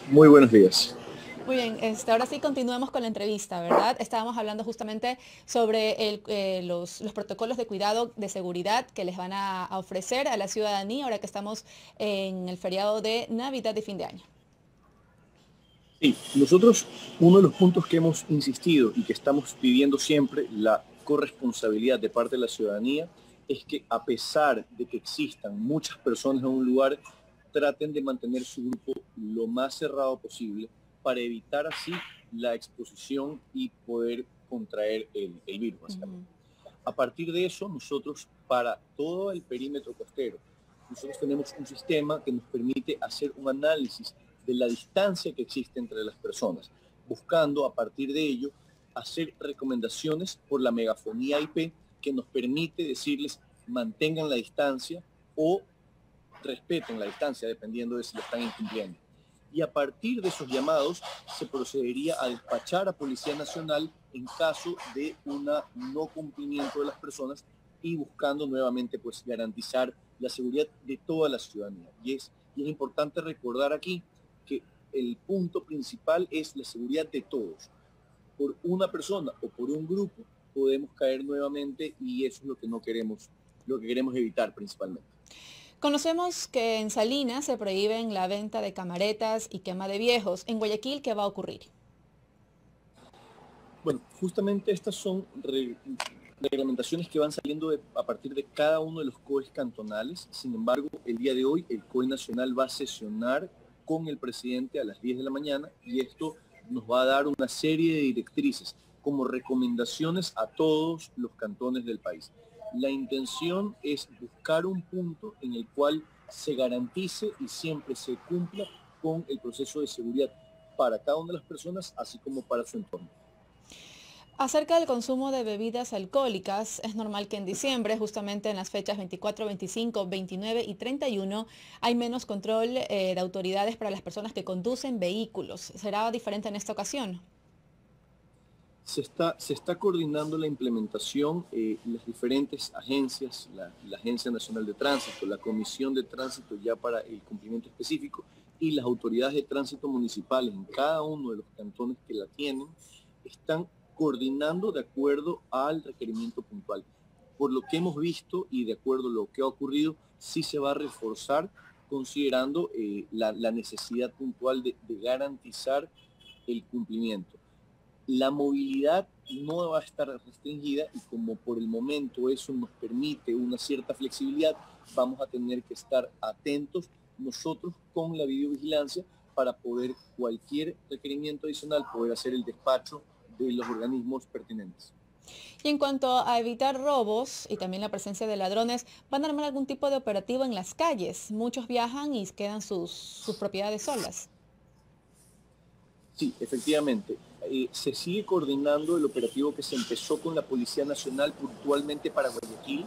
Muy buenos días. Muy bien, ahora sí continuemos con la entrevista, ¿verdad? Estábamos hablando justamente sobre los protocolos de cuidado de seguridad que les van a ofrecer a la ciudadanía ahora que estamos en el feriado de Navidad y fin de año. Sí, nosotros, uno de los puntos que hemos insistido y que estamos pidiendo siempre, la corresponsabilidad de parte de la ciudadanía, es que a pesar de que existan muchas personas en un lugar, traten de mantener su grupo lo más cerrado posible para evitar así la exposición y poder contraer el virus, básicamente. Ujú. A partir de eso, nosotros, para todo el perímetro costero, nosotros tenemos un sistema que nos permite hacer un análisis de la distancia que existe entre las personas, buscando a partir de ello hacer recomendaciones por la megafonía IP que nos permite decirles mantengan la distancia o respeten la distancia, dependiendo de si lo están incumpliendo. Y a partir de esos llamados se procedería a despachar a Policía Nacional en caso de un no cumplimiento de las personas y buscando nuevamente pues garantizar la seguridad de toda la ciudadanía. Y es importante recordar aquí que el punto principal es la seguridad de todos. Por una persona o por un grupo podemos caer nuevamente y eso es lo que no queremos, lo que queremos evitar principalmente. Conocemos que en Salinas se prohíben la venta de camaretas y quema de viejos. En Guayaquil, ¿qué va a ocurrir? Bueno, justamente estas son reglamentaciones que van saliendo a partir de cada uno de los COEs cantonales. Sin embargo, el día de hoy el COE nacional va a sesionar con el presidente a las 10 de la mañana y esto nos va a dar una serie de directrices como recomendaciones a todos los cantones del país. La intención es buscar un punto en el cual se garantice y siempre se cumpla con el proceso de seguridad para cada una de las personas, así como para su entorno. Acerca del consumo de bebidas alcohólicas, es normal que en diciembre, justamente en las fechas 24, 25, 29 y 31, hay menos control de autoridades para las personas que conducen vehículos. ¿Será diferente en esta ocasión? Se está coordinando la implementación, las diferentes agencias, la Agencia Nacional de Tránsito, la Comisión de Tránsito ya para el cumplimiento específico y las autoridades de tránsito municipales en cada uno de los cantones que la tienen, están coordinando de acuerdo al requerimiento puntual. Por lo que hemos visto y de acuerdo a lo que ha ocurrido, sí se va a reforzar considerando la necesidad puntual de garantizar el cumplimiento. La movilidad no va a estar restringida y como por el momento eso nos permite una cierta flexibilidad, vamos a tener que estar atentos nosotros con la videovigilancia para poder cualquier requerimiento adicional poder hacer el despacho de los organismos pertinentes. Y en cuanto a evitar robos y también la presencia de ladrones, ¿van a armar algún tipo de operativo en las calles? Muchos viajan y quedan sus propiedades solas. Sí, efectivamente. Se sigue coordinando el operativo que se empezó con la Policía Nacional puntualmente para Guayaquil,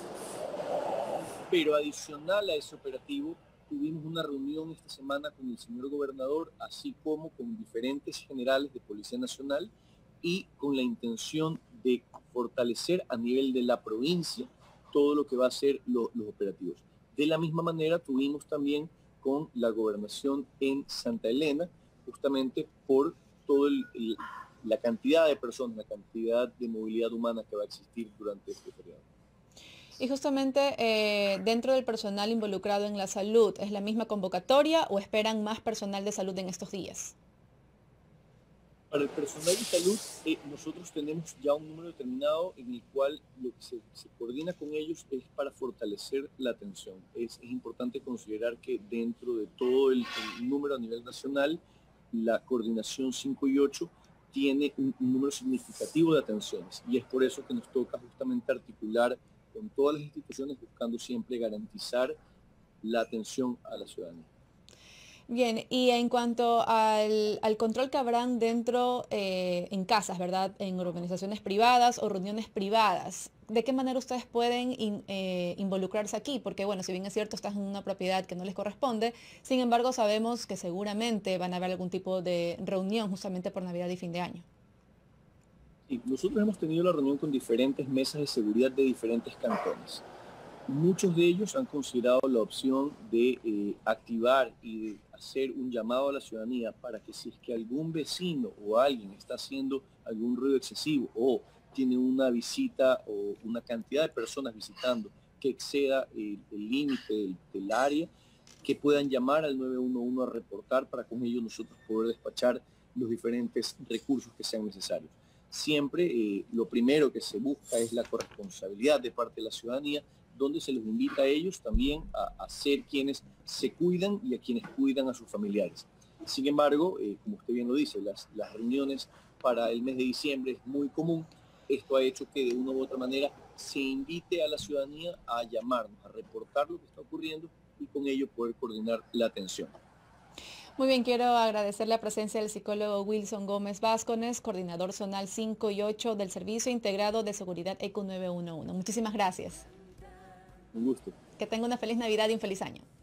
pero adicional a ese operativo, tuvimos una reunión esta semana con el señor gobernador, así como con diferentes generales de Policía Nacional y con la intención de fortalecer a nivel de la provincia todo lo que va a ser los operativos. De la misma manera, tuvimos también con la gobernación en Santa Elena, justamente por toda la cantidad de personas, la cantidad de movilidad humana que va a existir durante este periodo. Y justamente dentro del personal involucrado en la salud, ¿es la misma convocatoria o esperan más personal de salud en estos días? Para el personal de salud, nosotros tenemos ya un número determinado en el cual lo que se coordina con ellos es para fortalecer la atención. Es importante considerar que dentro de todo el número a nivel nacional, la coordinación 5 y 8 tiene un número significativo de atenciones y es por eso que nos toca justamente articular con todas las instituciones buscando siempre garantizar la atención a la ciudadanía. Bien, y en cuanto al control que habrán dentro en casas, ¿verdad? En organizaciones privadas o reuniones privadas, ¿de qué manera ustedes pueden involucrarse aquí? Porque bueno, si bien es cierto, estás en una propiedad que no les corresponde, sin embargo sabemos que seguramente van a haber algún tipo de reunión justamente por Navidad y fin de año. Y nosotros hemos tenido la reunión con diferentes mesas de seguridad de diferentes cantones. Muchos de ellos han considerado la opción de activar y de hacer un llamado a la ciudadanía para que si es que algún vecino o alguien está haciendo algún ruido excesivo o tiene una visita o una cantidad de personas visitando que exceda el límite del área, que puedan llamar al 911 a reportar para con ello nosotros poder despachar los diferentes recursos que sean necesarios. Siempre lo primero que se busca es la corresponsabilidad de parte de la ciudadanía, donde se los invita a ellos también a ser quienes se cuidan y a quienes cuidan a sus familiares. Sin embargo, como usted bien lo dice, las reuniones para el mes de diciembre es muy común. Esto ha hecho que de una u otra manera se invite a la ciudadanía a llamarnos, a reportar lo que está ocurriendo y con ello poder coordinar la atención. Muy bien, quiero agradecer la presencia del psicólogo Wilson Gómez Vázquez, coordinador zonal 5 y 8 del Servicio Integrado de Seguridad ECO 911. Muchísimas gracias. Un gusto. Que tenga una feliz Navidad y un feliz año.